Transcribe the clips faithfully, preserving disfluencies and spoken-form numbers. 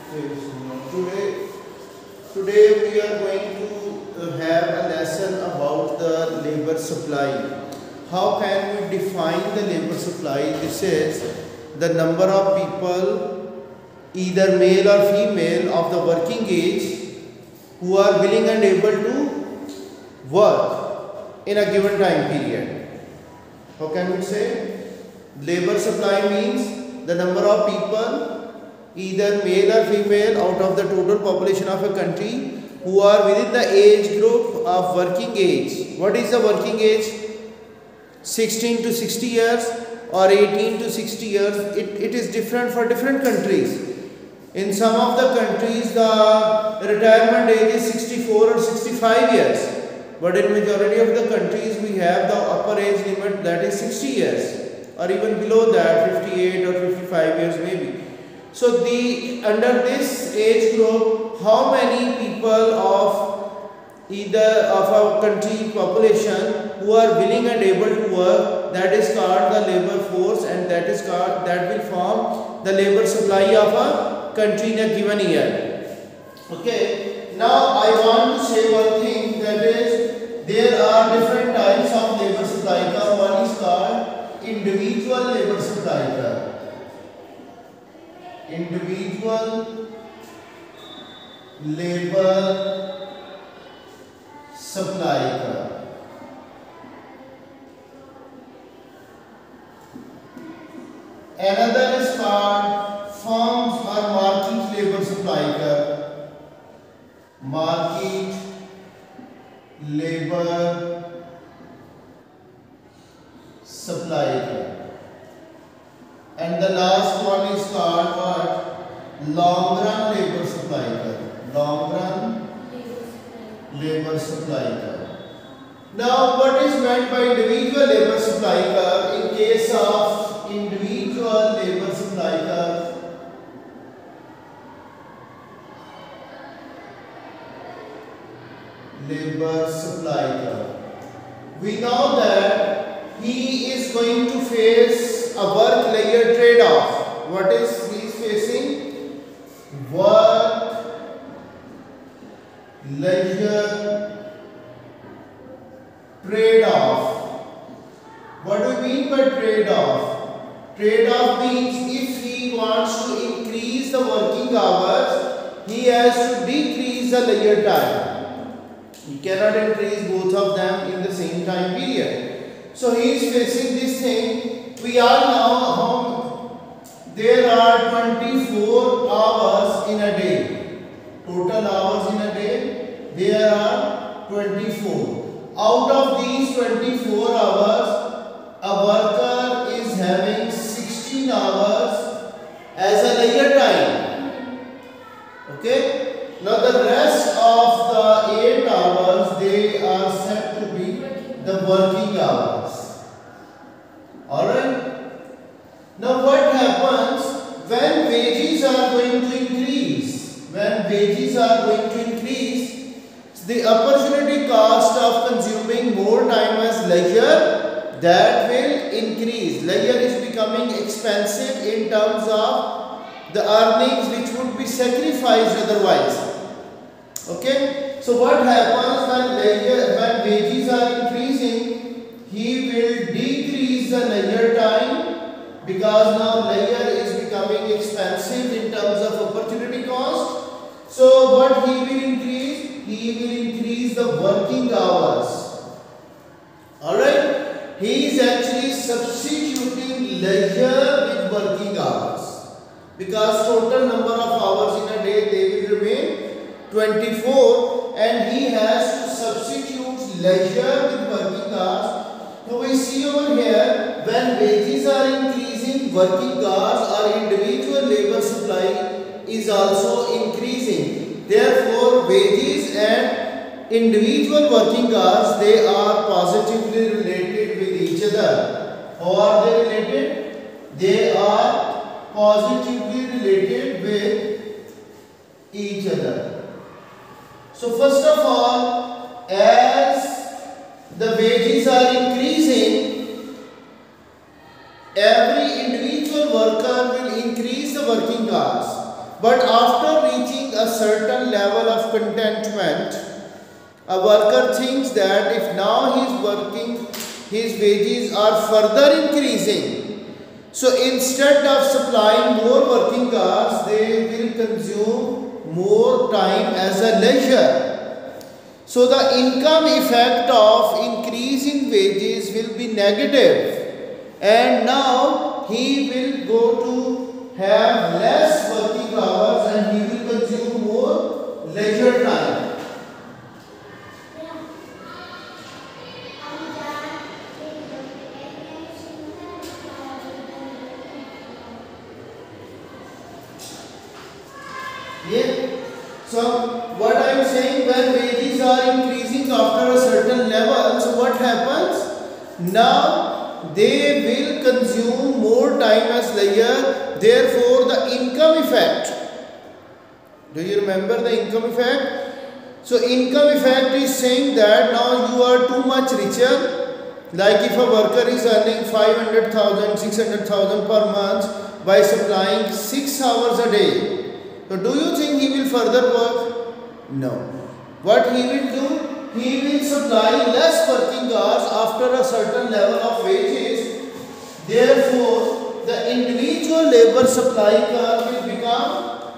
Today, today we are going to uh, have a lesson about the labor supply. How can we define the labor supply? This is the number of people, either male or female, of the working age who are willing and able to work in a given time period. How can we say? Labor supply means the number of people, either male or female, out of the total population of a country who are within the age group of working age. What is the working age? sixteen to sixty years or eighteen to sixty years. It, it is different for different countries. In some of the countries, the retirement age is sixty-four or sixty-five years. But in majority of the countries, we have the upper age limit, that is sixty years, or even below that, fifty-eight or fifty-five years maybe. So the under this age group, how many people of either of our country population who are willing and able to work, that is called the labor force, and that is called, that will form the labor supply of a country in a given year. Okay. Now I want to say one thing, that is there are different types of labor supply. One is called individual labor supply. Individual labor supply. Another is called firms or market labor supply. Market labor supply. And the last one is called what? Long run labor supply. Long run labor supply. Now what is meant by individual labor supply? In case of individual labor supply, labor supply, we know that he is going to face a work layer trade-off. What is he is facing? Work layer trade-off. What do you mean by trade-off? Trade-off means if he wants to increase the working hours, he has to decrease the layer time. He cannot increase both of them in the same time period. So he is facing this thing. We all know how there are twenty-four hours in a day. Total hours in a day, there are twenty-four. Out of these twenty-four hours, a worker is having sixteen hours as a layer time. Okay. Now the rest of the eight hours, they are said to be the working hours. Alright. Now what happens when wages are going to increase? When wages are going to increase, the opportunity cost of consuming more time as leisure, that will increase. Leisure is becoming expensive in terms of the earnings which would be sacrificed otherwise. Okay. So what happens when leisure, when wages are increasing, he will decrease the leisure time, because now leisure is becoming expensive in terms of opportunity cost. So what he will increase? He will increase the working hours. Alright. He is actually substituting leisure with working hours, because total number of hours in a day, they will remain twenty-four, and he has to substitute leisure with working hours. So we see over here, when wages are increasing, working hours or individual labor supply is also increasing. Therefore, wages and individual working hours, they are positively related with each other. How are they related? They are positively related with each other. So first of all, as the wages are increasing, every individual worker will increase the working hours. But after reaching a certain level of contentment, a worker thinks that if now he is working, his wages are further increasing. So instead of supplying more working hours, they will consume more time as a leisure. So the income effect of increasing wages will be negative, and now he will go to have less working hours and he will consume more leisure time. Yeah. So what I am saying, when wages are increasing after a certain level, so what happens? Now they will consume more time as leisure, therefore the income effect. Do you remember the income effect? So income effect is saying that now you are too much richer. Like if a worker is earning five hundred thousand, six hundred thousand per month by supplying six hours a day. So do you think he will further work? No. What he will do? He will supply less working hours after a certain level of wages. Therefore, the individual labor supply curve will become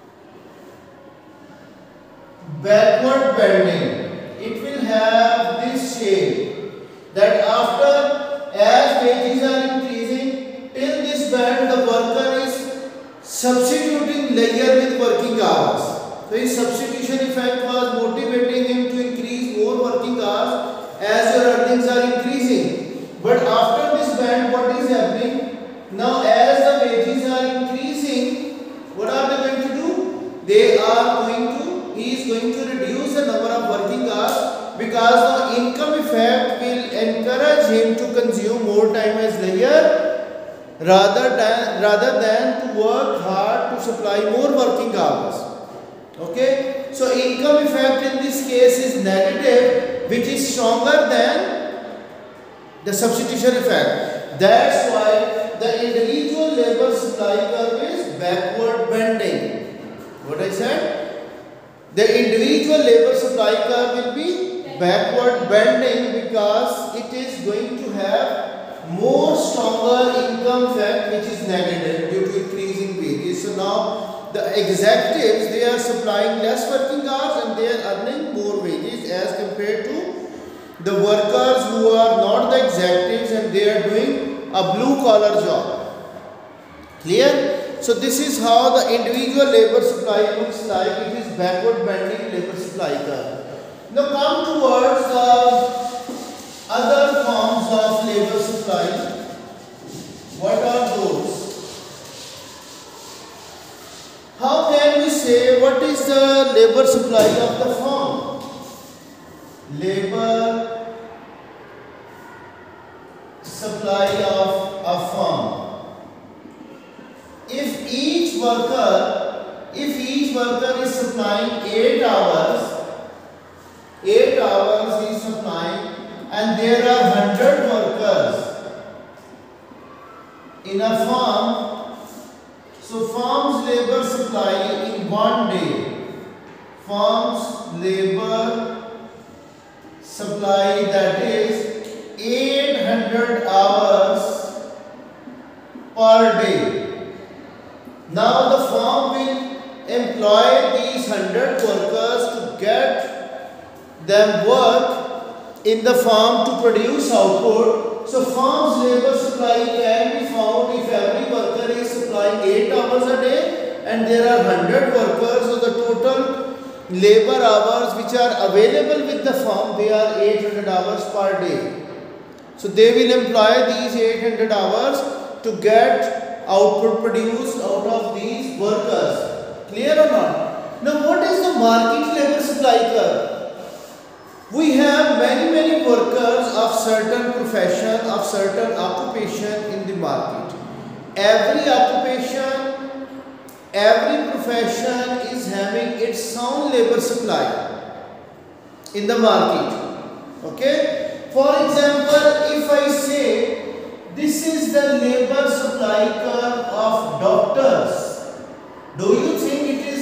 backward bending. It will have this shape, that after as wages are increasing, till this band the worker is substituting leisure with working hours. So his substitution effect was motivating him to increase more working hours as your earnings are increasing. But after this band, what is happening? Now as the wages are increasing, what are they going to do? They are going to, he is going to reduce the number of working hours, because the income effect will encourage him to consume more time as leisure rather than rather than to work hard to supply more working hours. Okay, so income effect in this case is negative, which is stronger than the substitution effect. That's why the individual labor supply curve is backward bending. What I said? The individual labor supply curve will be backward bending because it is going to have more stronger income effect, which is negative due to increasing wages. So now the executives, they are supplying less working hours and they are earning more wages as compared to the workers who are not the executives and they are doing a blue collar job. Clear? So this is how the individual labor supply looks like. It is backward bending labor supply curve. Now come towards the other forms of labor supply. What are those? How can we say what is the labor supply of the firm? Labor supply of a firm. If each worker, if each worker is supplying eight hours, eight hours is supplying, and there are one hundred workers in a farm, so farm's labor supply in one day, farm's labor supply, that is eight hundred hours per day. Now the farm will employ these one hundred workers to get them work in the farm to produce output. So farm's labor supply can be found if every worker is supplying eight hours a day and there are one hundred workers. So the total labor hours which are available with the farm, they are eight hundred hours per day. So they will employ these eight hundred hours to get output produced out of these workers. Clear or not? Now what is the market labor supply curve? We have many many workers of certain profession, of certain occupation in the market. Every occupation, every profession is having its own labor supply in the market. Okay? For example, if I say this is the labor supply curve of doctors, do you think it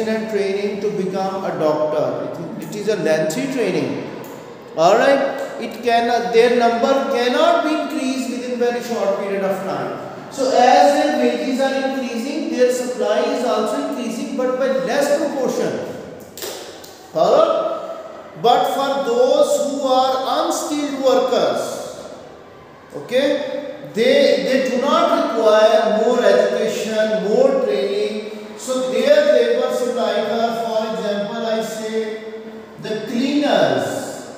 education and training to become a doctor. It, it is a lengthy training. Alright, it cannot, their number cannot be increased within very short period of time. So as their wages are increasing, their supply is also increasing, but by less proportion. Alright, but for those who are unskilled workers, okay, they they do not require more education, more training. So their labor supply curve, for example, I say the cleaners,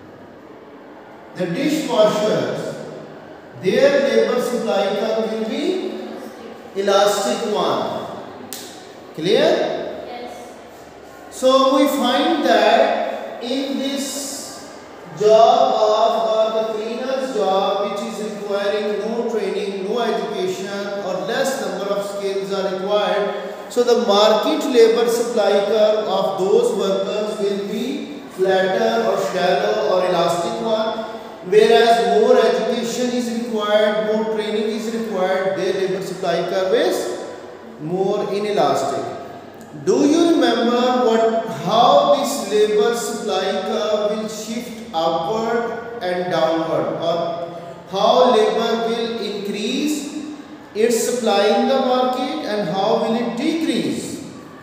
the dishwashers, their labor supply curve will be elastic one. Clear? Yes. So we find that in this job of or the cleaner's job, which is requiring no training, no education, or less number of skills are required, so the market labor supply curve of those workers will be flatter or shallow or elastic one. Whereas more education is required, more training is required, their labor supply curve is more inelastic. Do you remember what how this labor supply curve will shift upward and downward, or how labor will increase its supply in the market and how will it decrease?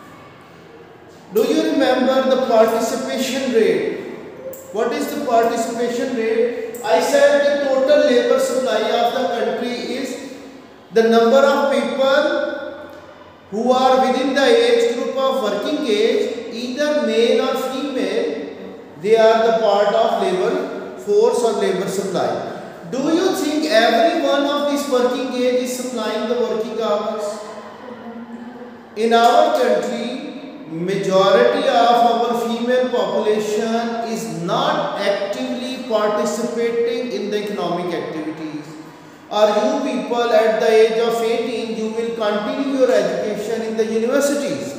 Do you remember the participation rate? What is the participation rate? I said the total labor supply of the country is the number of people who are within the age group of working age, either male or female, they are the part of labor force or labor supply. Do you think every one of this working age is supplying the working hours? In our country, majority of our female population is not actively participating in the economic activities. Or you people at the age of eighteen, you will continue your education in the universities.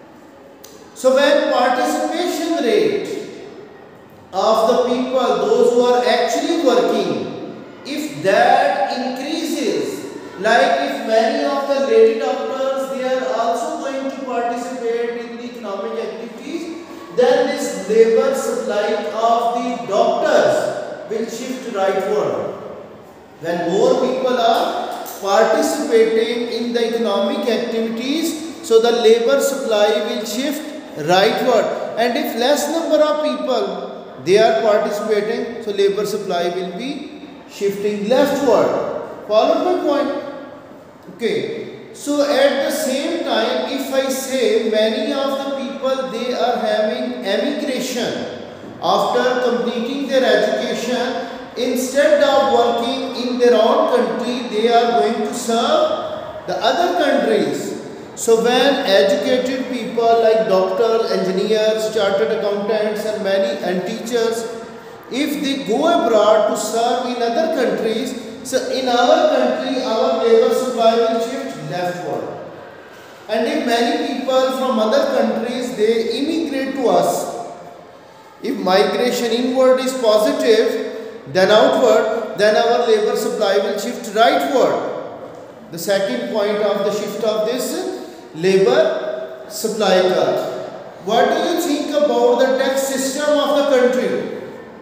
So when participation rate of the people, those who are actually working, if that increases, like if many of the lady doctors, they are also going to participate in the economic activities, then this labor supply of the doctors will shift rightward. When more people are participating in the economic activities, so the labor supply will shift rightward. And if less number of people they are participating, so labor supply will be shifting leftward. Follow my point? Okay. So at the same time, if I say many of the people, they are having emigration after completing their education, instead of working in their own country, they are going to serve the other countries. So when educated people like doctors, engineers, chartered accountants and many and teachers, if they go abroad to serve in other countries, so in our country, our labor supply will shift leftward. And if many people from other countries, they immigrate to us, if migration inward is positive, then outward, then our labor supply will shift rightward. The second point of the shift of this labor supply curve. What do you think about the tax system of the country?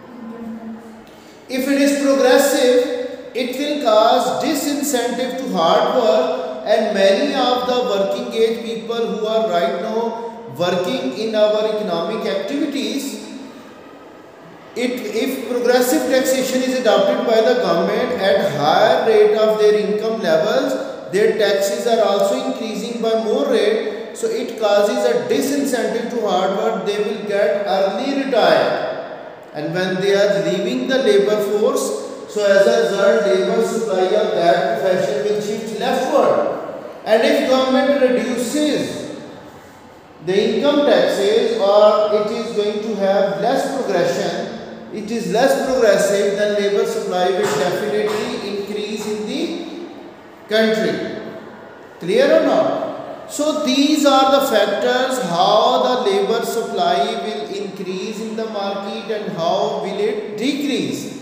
If it is progressive, it will cause disincentive to hard work, and many of the working age people who are right now working in our economic activities, it, if progressive taxation is adopted by the government at higher rate of their income levels, their taxes are also increasing by more rate, so it causes a disincentive to hard work. They will get early retired, and when they are leaving the labor force, so as a result, labor supply of that profession will shift leftward. And if government reduces the income taxes, or it is going to have less progression, it is less progressive, then labor supply will definitely increase in the country. Clear or not? So these are the factors how the labor supply will increase in the market and how will it decrease.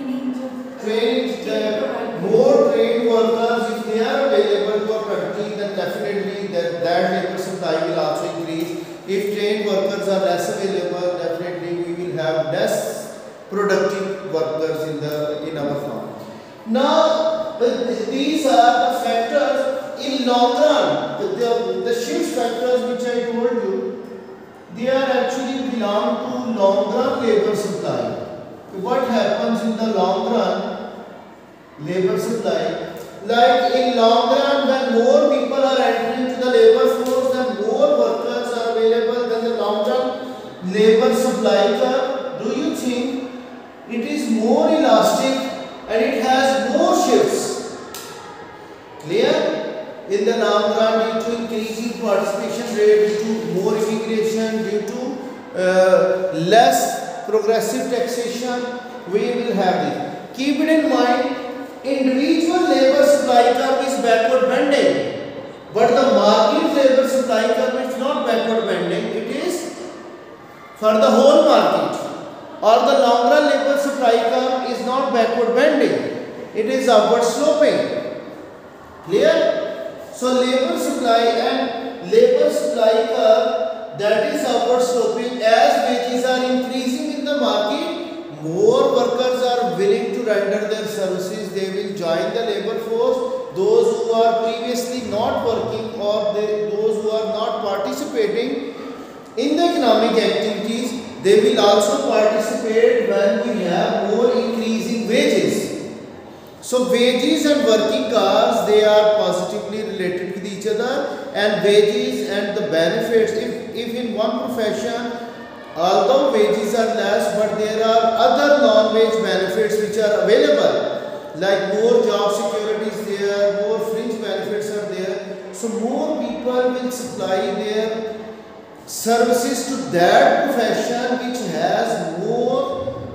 Trained, the more trained workers, if they are available to a country, then then definitely that, that labor supply will also increase. If trained workers are less available, definitely we will have less productive workers in the in our farm. Now, these are the factors in long run. The, the shift factors which I told you, they are actually belong to long run labor supply. What happens in the long run labor supply? Like in long run, when more people are entering to the labor force, then more workers are available, then the long run labor supply curve, do you think it is more elastic and it has more shifts? Clear? In the long run, due to increasing participation rate, due to more immigration, due to uh, less progressive taxation, we will have this. Keep it in mind, individual labor supply curve is backward bending, but the market labor supply curve is not backward bending, it is for the whole market. Or the long run labor supply curve is not backward bending, it is upward sloping. Clear? So labor supply and labor supply curve, that is upward sloping. As wages are increasing in the market, more workers are willing to render their services, they will join the labor force. Those who are previously not working or they, those who are not participating in the economic activities, they will also participate when we have more increasing wages. So wages and working hours, they are positively related with each other, and wages and the benefits, if, if in one profession, although wages are less, but there are other non-wage benefits which are available, like more job security is there, more fringe benefits are there. So more people will supply their services to that profession which has more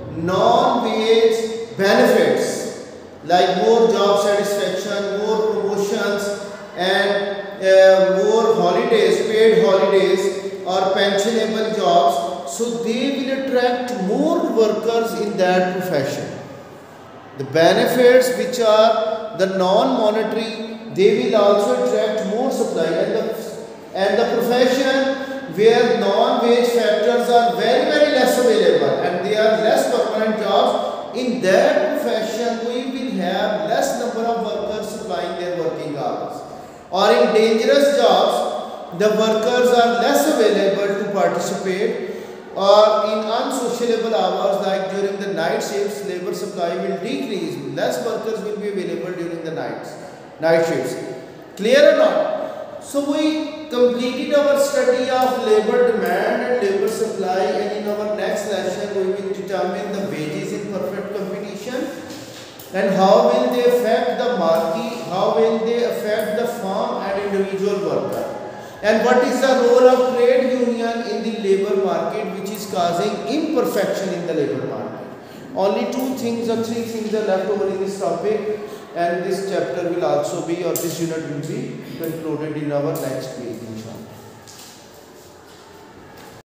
non-wage benefits, like more job satisfaction, more promotions, and uh, more holidays, paid holidays or pensionable jobs. So they will attract more workers in that profession. The benefits which are the non-monetary, they will also attract more supply, and the, and the profession where non-wage factors are very very less available and they are less permanent jobs, in that profession we will have less number of workers supplying their working hours. Or in dangerous jobs, the workers are less available to participate, or in unsociable hours like during the night shifts, labor supply will decrease, less workers will be available during the nights, night shifts. Clear or not? So we completed our study of labor demand and labor supply, and in our next lesson we will determine the wages in perfect competition and how will they affect the market, how will they affect the farm and individual worker, and what is the role of trade union in the labor market which is causing imperfection in the labor market. Only two things or three things are left over in this topic, and this chapter will also be, or this unit will be concluded in our next week.